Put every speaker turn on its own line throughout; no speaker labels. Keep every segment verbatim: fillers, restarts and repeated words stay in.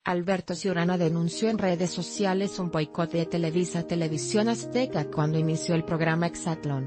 Alberto Ciurana denunció en redes sociales un boicot de Televisa Televisión Azteca cuando inició el programa Exatlón.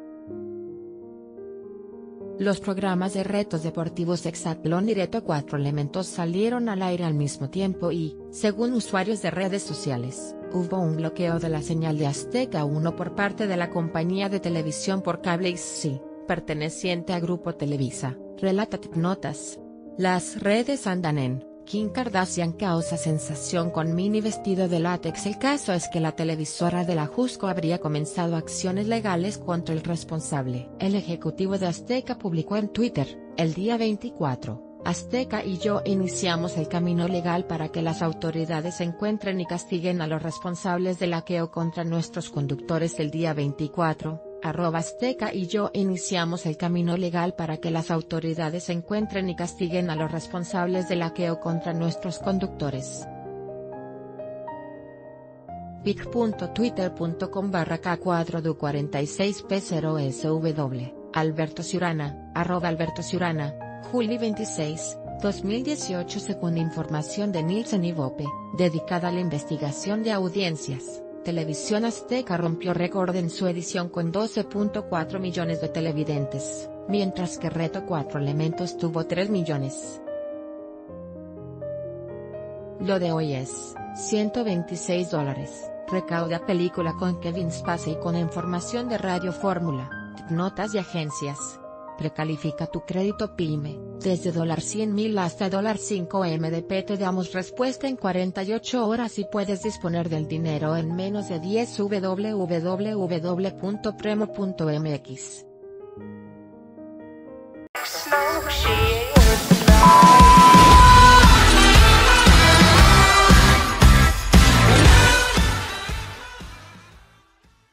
Los programas de retos deportivos Exatlón y Reto Cuatro Elementos salieron al aire al mismo tiempo y, según usuarios de redes sociales, hubo un bloqueo de la señal de Azteca uno por parte de la compañía de televisión por cable I Z Z, perteneciente a Grupo Televisa, relata TicNotas. Las redes andan en Kim Kardashian causa sensación con mini vestido de látex. El caso es que la televisora de la Jusco habría comenzado acciones legales contra el responsable. El ejecutivo de Azteca publicó en Twitter, el día veinticuatro, Azteca y yo iniciamos el camino legal para que las autoridades encuentren y castiguen a los responsables del hackeo contra nuestros conductores. El día veinticuatro, arroba Azteca y yo iniciamos el camino legal para que las autoridades encuentren y castiguen a los responsables del hackeo contra nuestros conductores. pic punto twitter punto com barra K cuatro D cuarenta y seis P cero S W, Alberto Ciurana, arroba Alberto Ciurana, julio veintiséis, dos mil dieciocho. Según información de Nielsen y Vope, dedicada a la investigación de audiencias, Televisión Azteca rompió récord en su edición con doce punto cuatro millones de televidentes, mientras que Reto Cuatro Elementos tuvo tres millones. Lo de hoy es, ciento veintiséis dólares, recauda película con Kevin Spacey con información de Radio Fórmula, notas y agencias. Precalifica tu crédito PYME, desde cien mil hasta cinco M D P. Te damos respuesta en cuarenta y ocho horas y puedes disponer del dinero en menos de diez. w w w punto premo punto m x